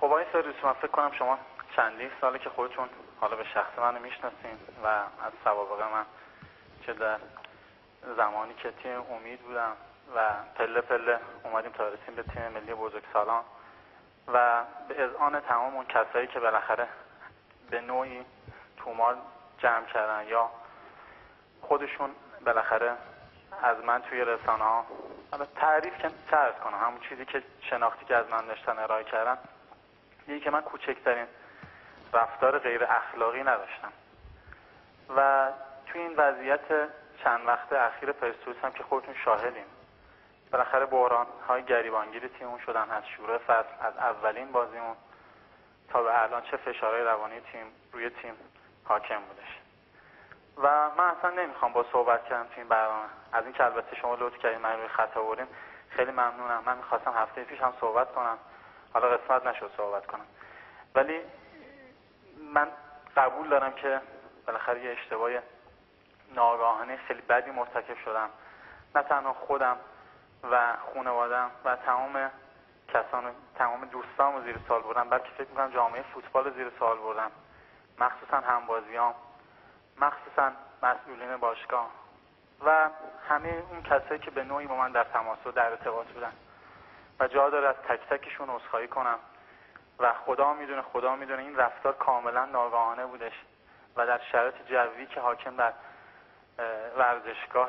خب آقای سریوس، من فکر کنم شما چندین ساله که خودتون حالا به شخص منو میشناسین و از سوابق من چه در زمانی که تیم امید بودم و پله پله اومدیم تا رسیم به تیم ملی بزرگسالان و به اذعان تمام اون کسایی که بالاخره به نوعی تومار جمع کردن یا خودشون بالاخره از من توی رسانه ها تعریف که چه عرض کنم، همون چیزی که شناختی که از من داشتن ارائه کردن، دیگه که من کوچکترین رفتار غیر اخلاقی نداشتم و توی این وضعیت چند وقت اخیر پرسپولیس هم که خودتون شاهدین، بالاخره بحران های گریبانگیر تیممون شدن از شروع فصل، از اولین بازیمون تا به الان چه فشارهای روانی تیم روی تیم حاکم بودش و من اصلا نمیخوام با صحبت کردم تو این برنامه. از این که البته شما لطف کردین من روی خط آوردین خیلی ممنونم. من میخواستم هفته پیش هم صحبت کنم، حالا قسمت نشد صحبت کنم، ولی من قبول دارم که بالاخره یه اشتباه ناگهانی خیلی بدی مرتکب شدم، نه تنها خودم و خانواده‌ام و تمام دوستامو زیر سوال بردم، بلکه فکر می‌کنم جامعه فوتبال زیر سوال بردم، مخصوصا همبازیام، مخصوصا مسئولین باشگاه و همه اون کسایی که به نوعی با من در تماس و در ارتباط بودن و جا داره از تک تکشون عذرخواهی کنم و خدا میدونه این رفتار کاملا ناگهانه بودش و در شرایط جوی که حاکم بر ورزشگاه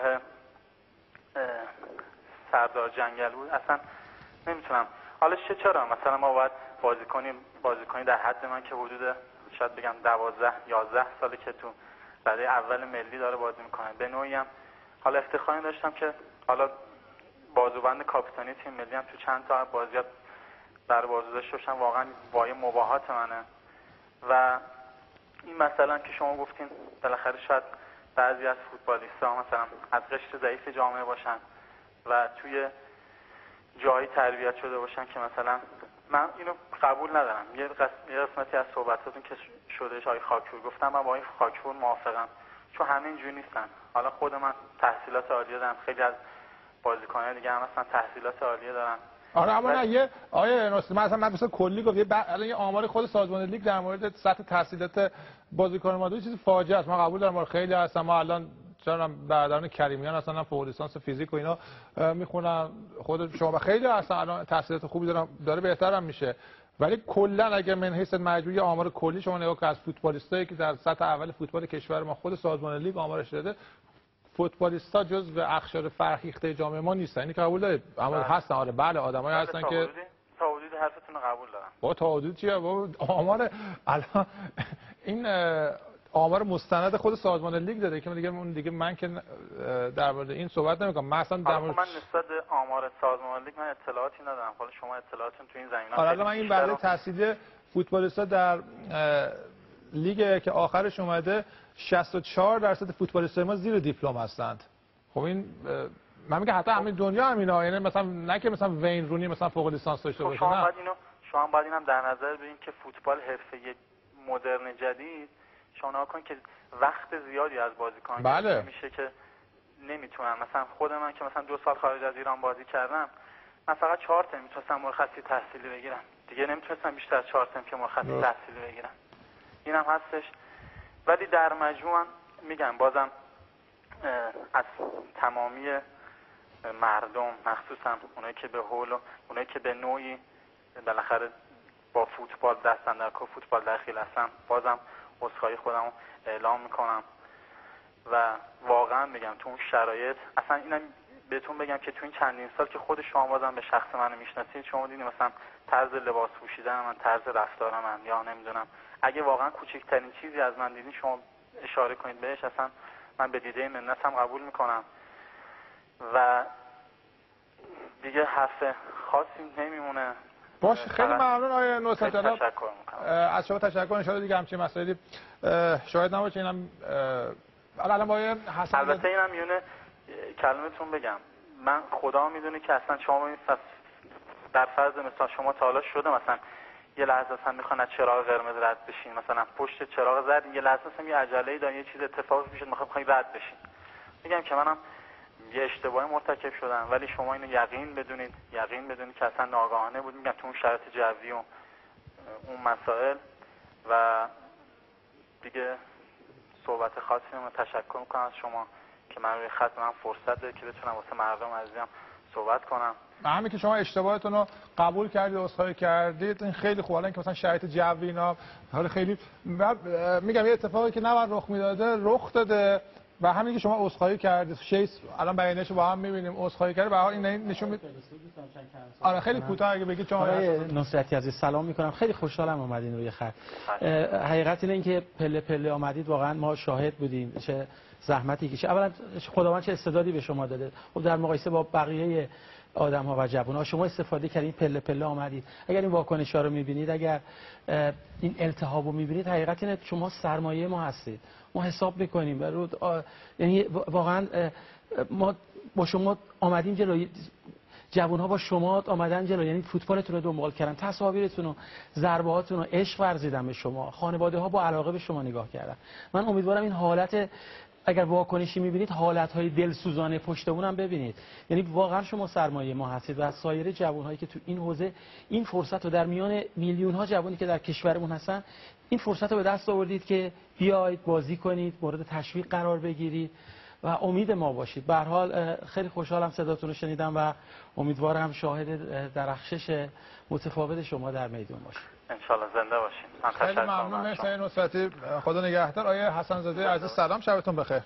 سردار جنگل بود اصلا نمیتونم. حالا چرا مثلا ما باید بازیکنی در حد من که حدود شاید بگم 12-11 ساله که تو رده اول ملی داره بازی میکنه، به نوعی هم حالا افتخاری داشتم که حالا بازوبند کاپیتانی تیم ملی هم تو چند تا بازیات در بازی داشته باشم، واقعا وای مباهات منه و این مثلا که شما گفتین بالاخره شاید بعضی از فوتبالیست‌ها مثلا از قشر ضعیف جامعه باشن و توی جایی تربیت شده باشن که مثلا من اینو قبول ندارم. یه قسمتی از صحبتاتون که شده آقای خاکپور گفتم، من با این خاکپور موافقم، چون همه اینجوری نیستن. حالا خود من تحصیلات عالیه دارم، خیلی از بازیکنان دیگه هم مثلا تحصیلات عالیه دارن. آره اما نه یه آیه نوستی مثلا کلی گفت الان یه آمار خود سازمان لیگ در مورد سطح تحصیلات بازیکن ما دو چیز فاجعه است. من قبول دارم خیلی هستن، ما الان چرا برادران کریمیان اصلا فوق لیسانس فیزیک و اینا میخونن، خود شما خیلی اصلا الان تحصیلات خوبی داره بهترم میشه، ولی کلا اگه من حیث مجموعی آمار کلی شما نگاه کنید از فوتبالیستایی که در سطح اول فوتبال کشور ما خود سازمان لیگ آمارش داده، فوتبالیستا جزو اقشار فرهیخته جامعه ما نیستن. اینی قبول دارید؟ اما هستن، آره بله آدمایی هستن که تا حدود حرفتون رو قبول دارم. با تا حدود چیه؟ با آمار الان این آمار مستند خود سازمان لیگ داده که دیگه من که در مورد این صحبت نمی‌کنم. من اصلا در مورد من نسبت به آمار سازمان لیگ من اطلاعاتی ندارم. حالا شما اطلاعاتتون تو این زمینه آره من این برای تحصیلی فوتبالیستا در لیگ که آخرش اومده 64% فوتبالیستای ما زیر دیپلم هستند. خب این من میگم حتی همین دنیا همینا، یعنی مثلا نه که مثلا وین رونی مثلا فوق لیسانس داشته باشه. شما باید اینم در نظر بگیرید که فوتبال حرفه‌ای مدرن جدید شما نگاه کنید که وقت زیادی از بازیکن بله. میشه که نمیتونن. مثلا خود من که مثلا 2 سال خارج از ایران بازی کردم، من فقط 4 ترم میتونستم مرخصی تحصیلی بگیرم، دیگه نمیتونستم بیشتر از 4 ترم که مرخصی تحصیلی بگیرم. اینم هستش. ولی در مجموع میگم بازم از تمامی مردم، مخصوصا اونایی که به حول و اونایی که به نوعی بالاخره با فوتبال دست اندر کار فوتبال دخیل هستن، بازم عذرخواهی خودمو اعلام میکنم و واقعا میگم تو اون شرایط اصلا اینم بهتون بگم که تو این چندین سال که خود شما بازم به شخص منو میشناسید، شما دیدین مثلا طرز لباس پوشیدن من، طرز رفتار من، یا نمیدونم اگه واقعا کوچکترین چیزی از من دیدین شما اشاره کنید بهش، اصلا من به دیده منتم قبول میکنم و دیگه حرف خاصی نمیمونه. باشه خیلی ممنون آقای نوستی، تشکر میکنم از شما. تشکر. ان شاء دیگه همچین مسائلی شاهد نباشه. اینم الان با حسن البته اینم میونه کلمتون بگم، من خدا میدونه که اصلا شما در فرض مثلا شما تا حالا شده مثلا یه لحظه اصلا میخوان از چراغ قرمز رد بشین، مثلا پشت چراغ زرد یه لحظه اصلا یه عجله‌ای دارین، یه چیز اتفاقی میشه میخواین رد بشین. میگم که منم یه اشتباهی مرتکب شدم، ولی شما اینو یقین بدونید که اصلا ناگهانه بود. میگم تو اون شرایط جوی و اون مسائل و دیگه صحبت خاصی نمی‌کنم. تشکر میکنم از شما که من روی خط من فرصت ده که بتونم واسه مردم عزیزم صحبت کنم. همین که شما اشتباهتون رو قبول کردید، عذرخواهی کردید، این خیلی خوبه. الان که مثلا شرایط جوی اینا حالا خیلی میگم یه اتفاقی که نباید رخ میداده رخ داده و همین که شما عذرخواهی کردید، شیس الان بیانیه‌شو با هم می‌بینیم، عذرخواهی کرد، به هر حال این نشون میده. آره خیلی کوتاه اگه بگید. شما نصرتی عزیز سلام میکنم، خیلی خوشحالم اومدین روی خط. حقیقت اینه که پله پله آمدید، واقعا ما شاهد بودیم چه زحمتی کشید. اولا خداوند چه استعدادی به شما داده. خب در مقایسه با بقیه آدم‌ها و جوان‌ها شما استفاده کردین، پله پله آمدید. اگر این واکنش‌ها رو می‌بینید، اگر این التهاب رو می‌بینید، حقیقت اینه شما سرمایه ما هستید. ما حساب می‌کنیم یعنی واقعا ما با شما آمدیم جلوی، جوان‌ها با شما آمدن جلو، یعنی فوتبالتون رو دنبال کردن، تصاویرتون و ضربه‌هاتون رو عشق ورزیدن به شما، خانواده‌ها با علاقه به شما نگاه کردن. من امیدوارم این حالت، اگر واکنشی می‌بینید، حالت‌های دلسوزانه پشت اونم ببینید. یعنی واقعا شما سرمایه ما هستید و سایر جوان‌هایی که تو این حوزه این فرصت رو در میان میلیون‌ها جوانی که در کشورمون هستن، این فرصت رو به دست آوردید که بیاید بازی کنید، مورد تشویق قرار بگیرید و امید ما باشید. به هر حال خیلی خوشحالم صداتون رو شنیدم و امیدوارم شاهد درخشش متفاوت شما در میدان باشید. انشالله زنده باشین. من خیلی ممنون. مرسی نصرتی، خدا نگهدار. آیه حسن زاده عزیز سلام، شبتون بخیر.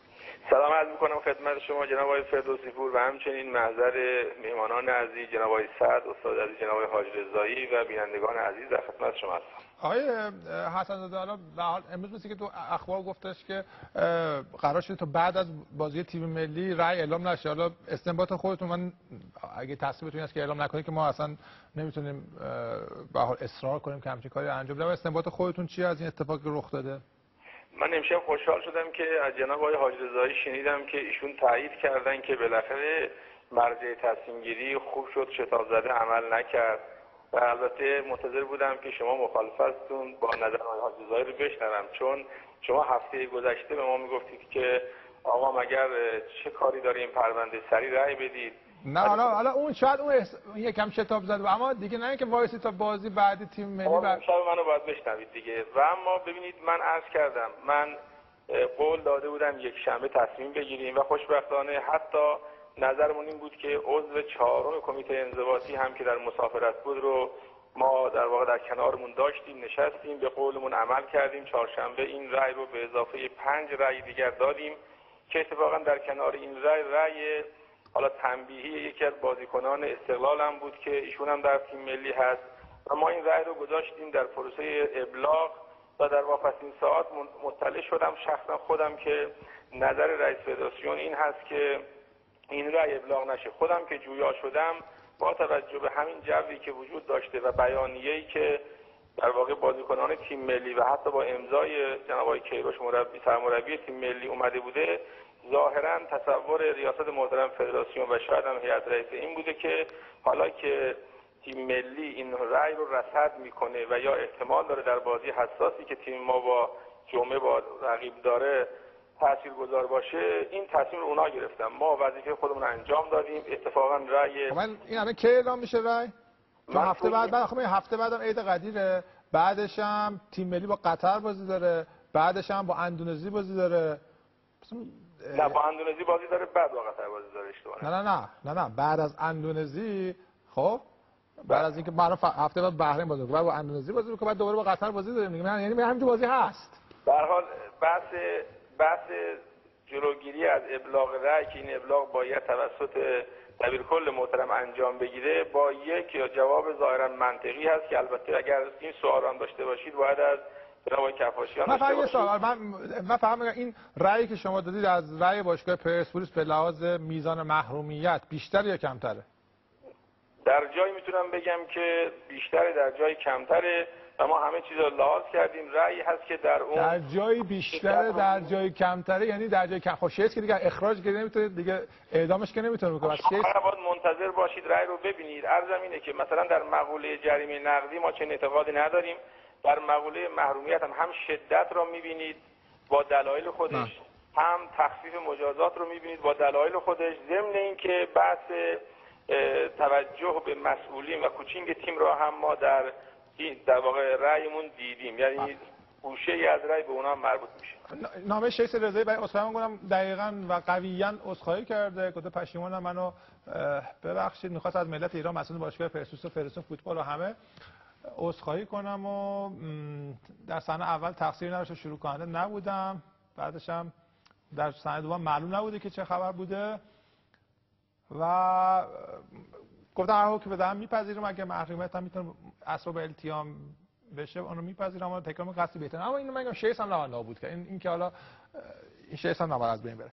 سلام عرض می‌کنم خدمت شما جناب آقای فردوسی پور و همچنین محضر میهمانان عزیز جناب آقای سعد، استاد عزیز جناب آقای حاج رضایی و بینندگان عزیز در خدمت شما هستم. آقای حسن زاده، حالا به حال امروز مثل که تو اخبار گفتش که قرار شده تا بعد از بازی تیم ملی رأی اعلام نشه. حالا استنباط خودتون، من اگه تصمیمتون این است که اعلام نکنید که ما اصلا نمیتونیم به حال اصرار کنیم که همچین کاری انجام بدیم. استنباط خودتون چیه از این اتفاقی که رخ داده؟ من امشب خوشحال شدم که از جناب آقای حاج رضایی شنیدم که ایشون تایید کردن که بالاخره مرجع تصمیم گیری خوب شد، شتاب زده عمل نکرد و البته منتظر بودم که شما مخالفتون با نظر آقای حاج رضایی رو بشنوم، چون شما هفته گذشته به ما میگفتید که آقا مگر چه کاری داره این پرونده، سریع رأی بدید. نه حالا اون شاید اون یکم شتاب زده، اما دیگه نه اینکه وایسی تا بازی بعدی تیم ملی شب منو باید بشنوید دیگه. و اما ببینید، من عرض کردم من قول داده بودم یک شنبه تصمیم بگیریم و خوشبختانه حتی نظرمون این بود که عضو چهارم کمیته انضباطی هم که در مسافرت بود رو ما در واقع در کنارمون داشتیم، نشستیم، به قولمون عمل کردیم. چهارشنبه این رأی رو به اضافه 5 رأی دیگر دادیم که اتفاقا در کنار این رأی حالا تنبیهی یکی از بازیکنان استقلال هم بود که ایشون هم در تیم ملی هست و ما این رأی رو گذاشتیم در پروسه ابلاغ و در واپسین ساعات مطلع شدم شخصا خودم که نظر رئیس فدراسیون این هست که این رأی ابلاغ نشه. خودم که جویا شدم با توجه به همین جوی که وجود داشته و بیانیه‌ای که در واقع بازیکنان تیم ملی و حتی با امضای جناب آقای کیروش سرمربی تیم ملی اومده بوده، ظاهرا تصور ریاست محترم فدراسیون و شاید هم هیئت رئیسه این بوده که حالا که تیم ملی این رأی رو رصد میکنه و یا احتمال داره در بازی حساسی که تیم ما با جمعه با رقیب داره تاثیرگذار باشه، این تصمیم رو اونا گرفتن. ما وظیفه خودمون انجام دادیم. اتفاقا رأی من این همه کی اعلام میشه رأی؟ چون هفته بعد خب هفته بعدم عید قدیره، بعدش هم تیم ملی با قطر بازی داره، بعدش هم با اندونزی بازی داره. نه با اندونزی بازی داره، بعد با قطر بازی داره. اشتباه نه بعد از اندونزی، خب بعد از اینکه ما هفته بعد بحرین بازی کنه، بعد با اندونزی بازی کنه، بعد دوباره با قطر بازی داریم دیگه. یعنی همین بازی هست. به هر حال بحث جلوگیری از ابلاغ رأی که این ابلاغ باید توسط دبیرکل محترم انجام بگیره با یک جواب ظاهرا منطقی هست که البته اگر این سوال هم داشته باشید باید از جناب کفاشیان داشته باشید. من فهمیدم این رأیی که شما دادید از رأی باشگاه پرسپولیس به لحاظ میزان محرومیت بیشتر یا کمتره؟ در جایی میتونم بگم که بیشتره، در جای کمتره و ما همه چیز رو لحاظ کردیم. رأی هست که در اون در جایی بیشتره در جایی کمتره، یعنی در جای کم خوشیست که دیگه اخراج که نمیتونید دیگه اعدامش که نمیتونه بکنه. باید منتظر باشید رأی رو ببینید. عرضم اینه که مثلا در مقوله جریمه نقدی ما چنین اعتقادی نداریم. در مقوله محرومیت هم شدت رو میبینید با دلایل خودش، هم تخفیف مجازات رو میبینید با دلایل خودش، ضمن اینکه بحث توجه به مسئولین و کوچینگ تیم را هم ما در در واقع رأیمون دیدیم، یعنی گوشه ای از رأی به اونها مربوط میشه. نامه شیخ رضایی برای عذرخواهی می‌کنم دقیقاً و قویاً عذرخواهی کرده، گفته پشیمونم، منو ببخشید، می‌خواست از ملت ایران مسئول باشگاه پرسپولیس و فدراسیون فوتبال و همه عذرخواهی کنم و در صحنه اول تقصیر نداشته، شروع کننده نبودم، بعدش هم در صحنه دوم معلوم نبوده که چه خبر بوده و گفتم هر حکم بدهم میپذیرم، اگه محرومیت هم میتونه اسباب التیام بشه اونو میپذیرم، اما تکرار قصدی بهتره. اما اینو میگم شیخ هم نباید نابود کرد، این که حالا این شیخ هم نباید از بین بره.